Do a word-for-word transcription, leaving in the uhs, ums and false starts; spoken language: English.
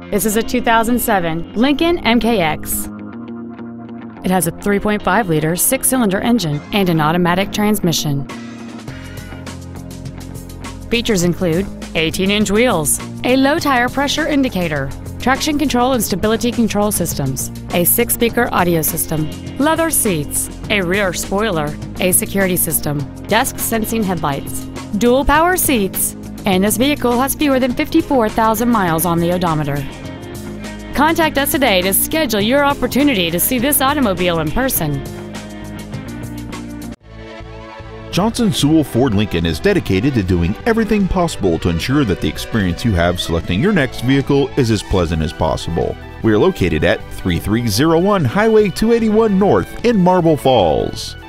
This is a two thousand seven Lincoln M K X. It has a three point five liter six-cylinder engine and an automatic transmission. Features include eighteen inch wheels, a low tire pressure indicator, traction control and stability control systems, a six-speaker audio system, leather seats, a rear spoiler, a security system, dusk sensing headlights, dual power seats, and this vehicle has fewer than fifty-four thousand miles on the odometer. Contact us today to schedule your opportunity to see this automobile in person. Johnson Sewell Ford Lincoln is dedicated to doing everything possible to ensure that the experience you have selecting your next vehicle is as pleasant as possible. We are located at thirty-three oh one Highway two eighty-one North in Marble Falls.